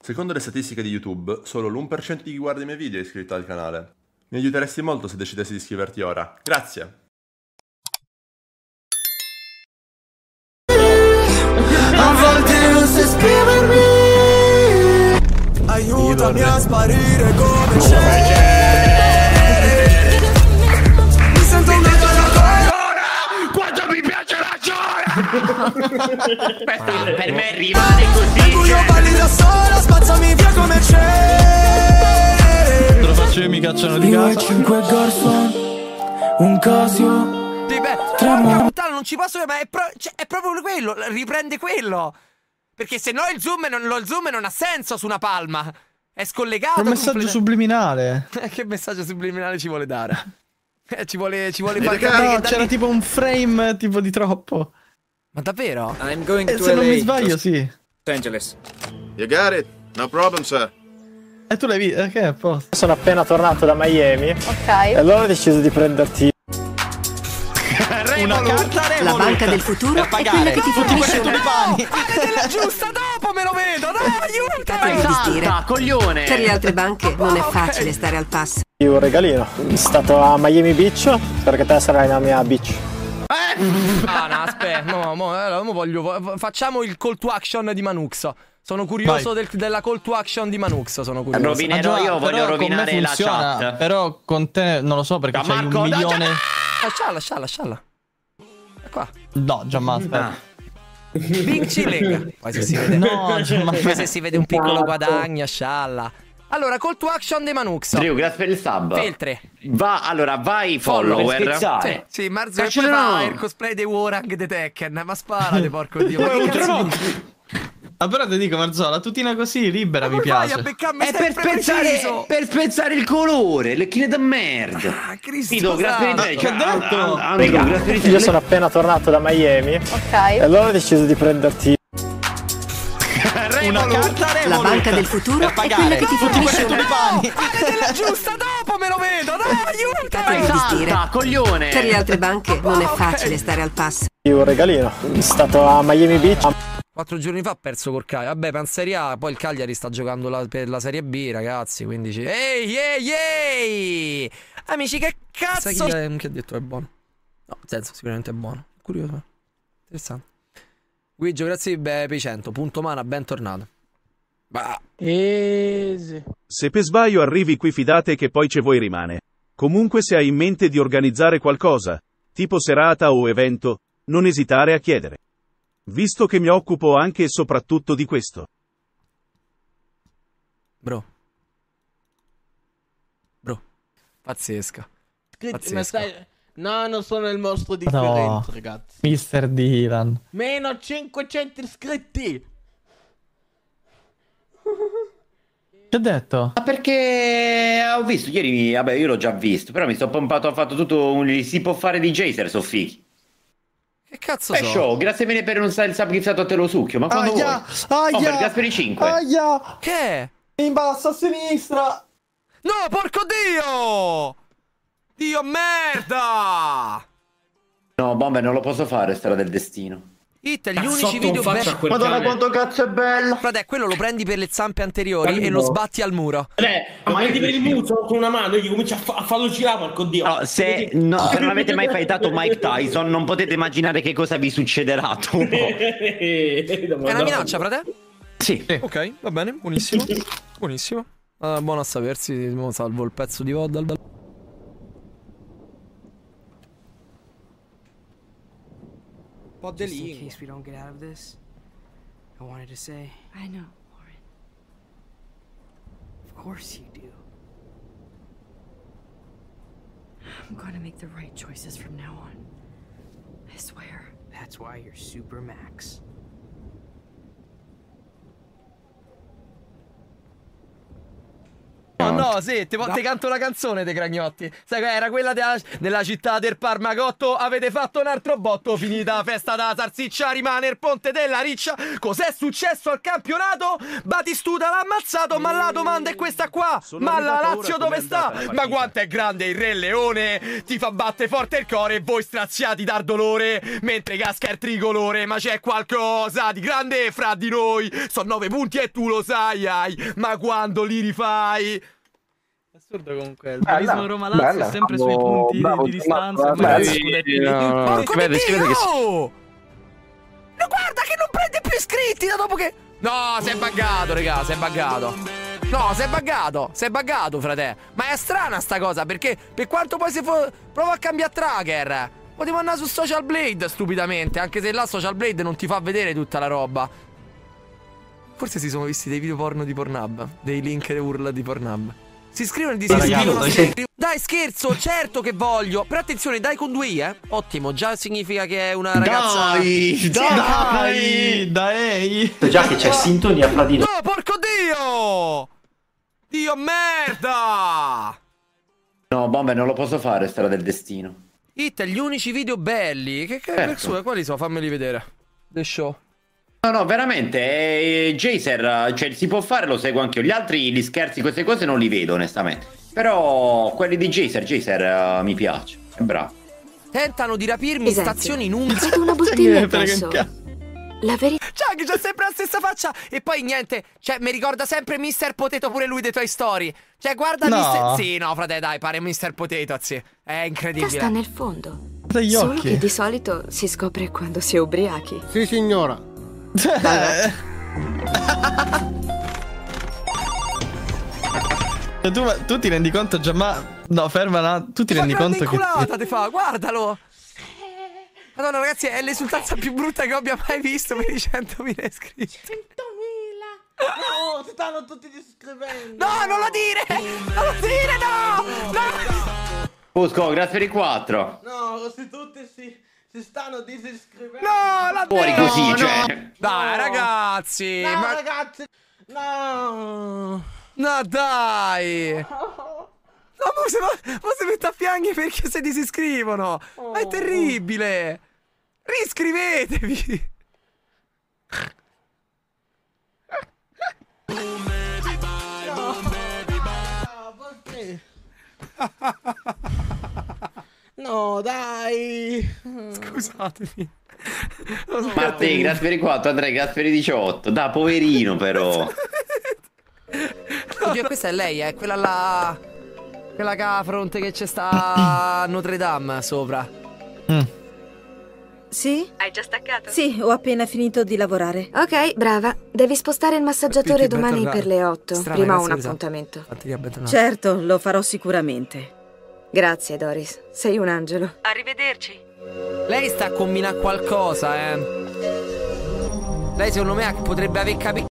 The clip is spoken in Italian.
Secondo le statistiche di YouTube, solo l'1% di chi guarda i miei video è iscritto al canale. Mi aiuteresti molto se decidessi di iscriverti ora. Grazie! A volte non sai scrivermi. Aiutami a sparire come c'è. Mi sento un viaggiatore. Quanto mi piace la gioia! Per me rimane così. Il buio balli da sola, spazzami via come c'è. Te lo faccio io, mi cacciano di casa. 5 Garson, un Casio. Puttana, non ci posso, ma è proprio quello, riprende quello. Perché se no lo zoom non ha senso su una palma. È scollegato. È un messaggio subliminale. Che messaggio subliminale ci vuole dare? Ci vuole far No, c'era tipo un frame tipo di troppo. Ma davvero? I'm going to Se non mi LA, sbaglio, sì. Los Angeles. You got it. No problem, sir. E tu l'hai visto? Che è a posto? Sono appena tornato da Miami. Ok. E allora ho deciso di prenderti Una carta Revolut. La banca del futuro è quella che ti fornisce una... Nella giusta dopo me lo vedo, dai, aiuta! per investire. Coglione! Per le altre banche non è facile stare al passo. un regalino. Sono stato a Miami Beach, perché te sarai la mia beach. Ah, no, aspetta, facciamo il call to action di Manuxo. Sono curioso della call to action di Manuxo, sono curioso. Rovinerò io, voglio rovinare la chat. Però con te non lo so perché c'hai 1 milione. Lasciala. È qua. No, Gianmarco. Bing Chilling. Poi se si vede. No, poi se si vede un piccolo guadagno, scialla. Allora, call to action di Manuxo. Drew, grazie per il sub. Filtri. Vai follower. Sì, Marzo, e poi fa il cosplay dei Warang de Tekken. Ma sparate, porco dio. Ma che cazzo di... Ah, però ti dico, Marzola, tutina così libera mi Vai piace. a beccarmi È per spezzare il colore, le chine da merda. Ah, Cristo. Tito, grazie per il Che ha detto? Andrew, grazie per Io sono appena tornato da Miami. Ok. E allora ho deciso di prenderti Una carta Revolut. La banca del futuro è quella che ti fornisce una... Nella giusta dopo me lo vedo, dai, aiuta! per investire. coglione. Per le altre banche non è facile stare al passo. un regalino. Sono stato a Miami Beach. 4 giorni fa ha perso col Cagliari. Vabbè, penseria, poi il Cagliari sta giocando per la Serie B, ragazzi, quindi ehi! Amici, che cazzo? Sai chi ha detto è buono? No, nel senso, sicuramente è buono. Curioso. Interessante. Guigio, grazie per i 100. Punto mana, bentornato. Easy. Se per sbaglio arrivi qui fidate che poi c'è voi rimane. Comunque se hai in mente di organizzare qualcosa, tipo serata o evento, non esitare a chiedere. Visto che mi occupo anche e soprattutto di questo. Bro. Pazzesca. Ma stai... No, non sono il mostro differente, No, ragazzi. Mister Dylan. Meno 500 iscritti. Che ha detto? Ma perché ho visto ieri, vabbè, io l'ho già visto, però mi sto pompato, ho fatto tutto un... Si può fare DJ se sono fighi. Che cazzo Show, grazie mille per un sub giftato a te lo succhio, ma quando vuoi? Grazie per i 5. Che è? In basso a sinistra. No, porco dio! Dio merda! No, Bomber, non lo posso fare, strada del destino. Hit, gli unici video belli. Madonna, quanto cazzo è bello. Frate, quello lo prendi per le zampe anteriori e lo sbatti al muro. Ma prendi per il muso con una mano e gli cominci a farlo girare, porco dio. No, se non avete mai fightato Mike Tyson, non potete immaginare che cosa vi succederà. È una minaccia, frate? Sì. Ok, va bene, buonissimo. Buonissimo. Buono a sapersi, salvo il pezzo di Voddal. Just in case we don't get out of this, I wanted to say... I know, Warren. Of course you do. I'm gonna make the right choices from now on. I swear. That's why you're Super Max. No, No, sì, te canto la canzone dei Cragnotti. Sai, era quella della città del Parmagotto. Avete fatto un altro botto. Finita la festa da salsiccia, rimane il ponte della riccia. Cos'è successo al campionato? Batistuta l'ha ammazzato, ma la domanda è questa qua. Ma la Lazio dove sta? Ma quanto è grande il Re Leone? Ti fa batte forte il cuore e voi straziati dal dolore. Mentre casca il tricolore. Ma c'è qualcosa di grande fra di noi. Sono 9 punti e tu lo sai, ma quando li rifai? Assurdo comunque, il dualismo Roma-Lazio è sempre sui punti di distanza. Porco di Dio! No, guarda che non prende più iscritti da dopo che... No, si è buggato, raga, si è buggato. No, si è buggato, frate. Ma è strana sta cosa, perché per quanto poi prova a cambiare tracker, potevo andare su Social Blade stupidamente, anche se là Social Blade non ti fa vedere tutta la roba. Forse si sono visti dei video porno di Pornhub, dei link e urla di Pornhub. Si iscrivono e disiscrivono. Dai, scherzo, certo che voglio. Però attenzione, dai con 2 i, Ottimo, già significa che è una ragazza. Dai. Già che c'è sintonia fra di noi. No, porco Dio! Dio merda! No, Bomber, non lo posso fare, Strada del Destino. Hit, gli unici video belli. Che persone, quali sono? Fammeli vedere. The Show. No, veramente, Jaser, cioè si può fare, lo seguo anche io. Gli altri, gli scherzi, queste cose non li vedo, onestamente. Però quelli di Jaser mi piace, è bravo. Tentano di rapirmi in stazioni in Umbria. È una bottiglia adesso. La verità. Cioè, che c'ha sempre la stessa faccia. E poi niente, cioè, mi ricorda sempre Mr. Potato pure lui dei Toy Story. Cioè, guarda Mr. Sì, no, frate, dai, pare Mr. Potato, sì. È incredibile. Sta nel fondo. Dagli Solo occhi. che di solito si scopre quando si è ubriachi. Sì, signora. Tu ti rendi conto già, ma... No, fermala, tu ti rendi conto che... te fa, guardalo. Madonna, ragazzi, è l'esultanza più brutta che abbia mai visto per i 100.000 iscritti. 100.000! No, stanno tutti iscrivendo. No, non lo dire! Non lo dire, no! No! Fusco, grazie per i 4. No, così tutti si stanno disiscrivendo. No, la Fuori così, cioè. Dai, ragazzi! No, ma... ragazzi! No! No, dai! No, ma si mette a piangere perché si disiscrivono! Ma è terribile! Riscrivetevi! No, dai! Scusatemi. Mattei, grazie per i 4. Andrea, grazie per i 18. Da, poverino, però. Oddio, questa è lei, quella là. Quella che ha fronte che c'è sta a Notre Dame sopra. Sì? Hai già staccato? Sì, ho appena finito di lavorare. Ok, brava. Devi spostare il massaggiatore domani per le 8. Strana, Prima ho ragazzi, un scusa. appuntamento. Certo, lo farò sicuramente. Grazie, Doris. Sei un angelo. Arrivederci. Lei sta a combinare qualcosa, Lei secondo me potrebbe aver capito.